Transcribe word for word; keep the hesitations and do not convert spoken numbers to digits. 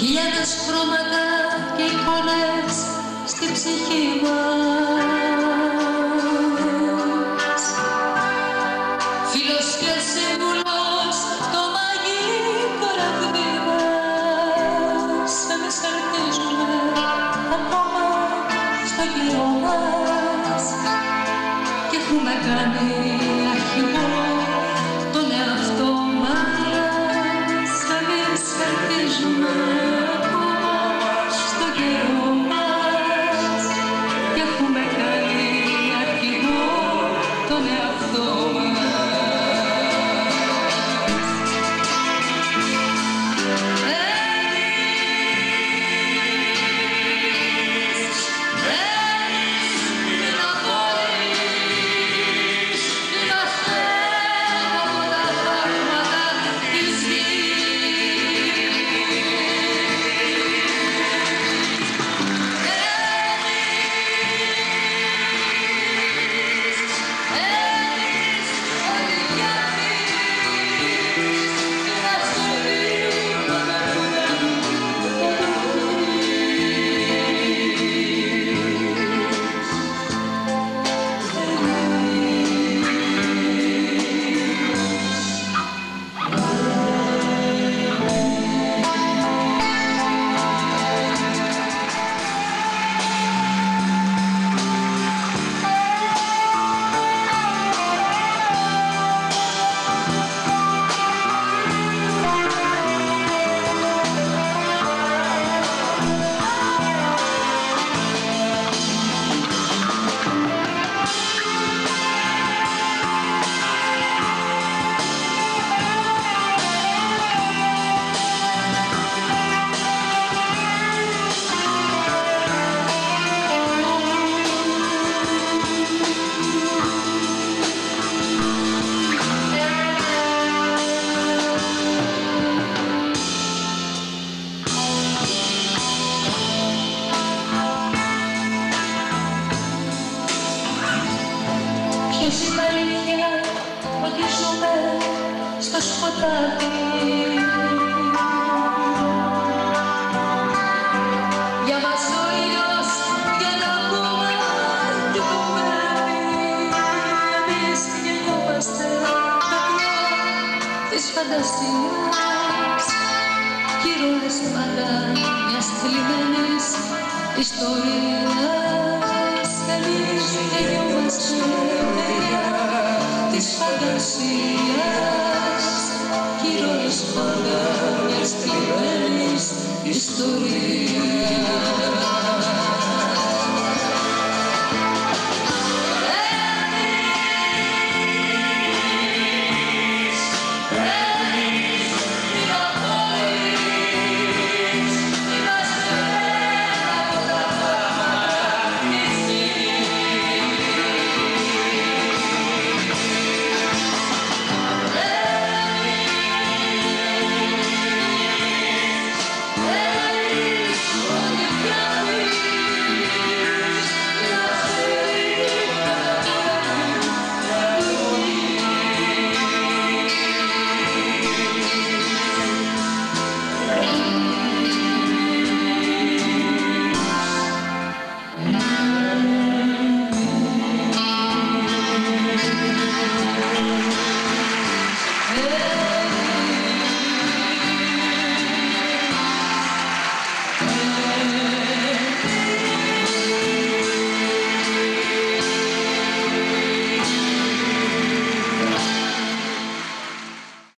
χιλιάδες χρώματα και εικόνες στη ψυχή μας. Φίλος και σύμβουλος το μαγικό ραβδί μας. Εμείς ελπίζουμε ακόμα στο καιρό μας και έχουμε κάνει αρχηγό τον εαυτό μας. Εμείς ελπίζουμε ακόμα στο καιρό μας και έχουμε κάνει αρχηγό τον εαυτό μας. Ποιος είναι αλήθεια ότι ζούμε στο σκοτάδι? Για μας ο ήλιος για να πούμε και το βράδυ. Εμείς γεννιόμαστε παιδιά της φαντασίας κι οι ρόλες πάντα μιας θλιμμένης ιστορίας. Εμείς γεννιόμαστε παιδιά της φαντασίας κι οι ρόλες πάντα μιας θλιμμένης ιστορίας.